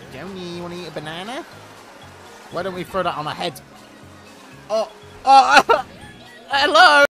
Joni, you want to eat a banana? Why don't we throw that on our head? Oh, hello!